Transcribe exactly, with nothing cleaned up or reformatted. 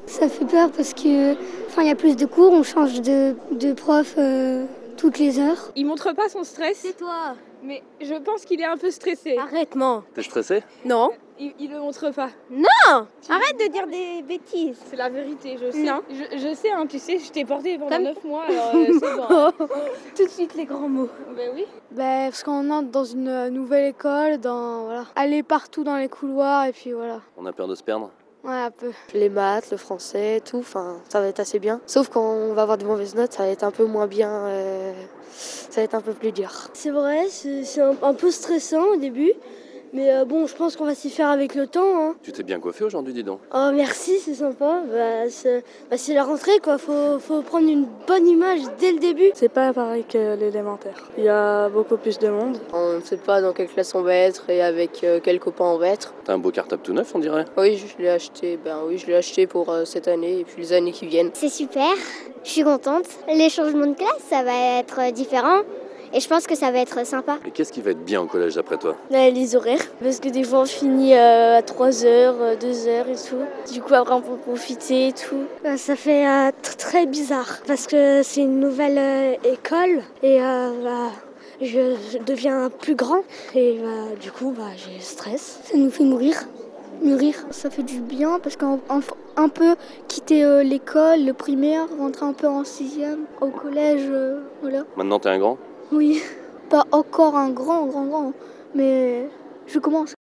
Ça fait peur parce que, enfin, il y a plus de cours, on change de, de prof euh, toutes les heures. Il montre pas son stress. C'est toi. Mais je pense qu'il est un peu stressé. Arrête, non. T'es stressé? Non. Il, il le montre pas. Non. Arrête de dire des bêtises. C'est la vérité, je sais. Non. Je, je sais, hein, tu sais, je t'ai porté pendant Comme- neuf mois, alors euh, c'est bon. Hein. Tout de suite les grands mots. Ben oui. Bah, parce qu'on entre dans une euh, nouvelle école, dans voilà, aller partout dans les couloirs et puis voilà. On a peur de se perdre? Ouais, un peu. Les maths, le français, tout, enfin, ça va être assez bien. Sauf quand on va avoir de mauvaises notes, ça va être un peu moins bien, euh, ça va être un peu plus dur. C'est vrai, c'est c'est un, un peu stressant au début, mais euh, bon, je pense qu'on va s'y faire avec le temps. Hein. Tu t'es bien coiffé aujourd'hui, dis donc. Oh, merci, c'est sympa. Bah, c'est bah, c'est la rentrée, quoi. Faut, faut prendre une bonne image dès le début. C'est pas pareil que l'élémentaire. Il y a beaucoup plus de monde. On ne sait pas dans quelle classe on va être et avec euh, quels copains on va être. T'as un beau cartable tout neuf, on dirait? Oui, je l'ai acheté, ben oui, je l'ai acheté pour euh, cette année et puis les années qui viennent. C'est super, je suis contente. Les changements de classe, ça va être différent et je pense que ça va être sympa. Et qu'est-ce qui va être bien au collège d'après toi? Les horaires, parce que des fois on finit euh, à trois heures, euh, deux heures et tout. Du coup après on peut profiter et tout. Euh, ça fait euh, t- très bizarre parce que c'est une nouvelle euh, école et euh, bah, je, je deviens plus grand et bah, du coup bah, j'ai stress. Ça nous fait mourir. Mûrir, ça fait du bien parce qu'on on- un peu quitter euh, l'école, le primaire, rentrer un peu en sixième, au collège, euh, voilà. Maintenant t'es un grand? Oui, pas encore un grand, grand, grand, mais je commence.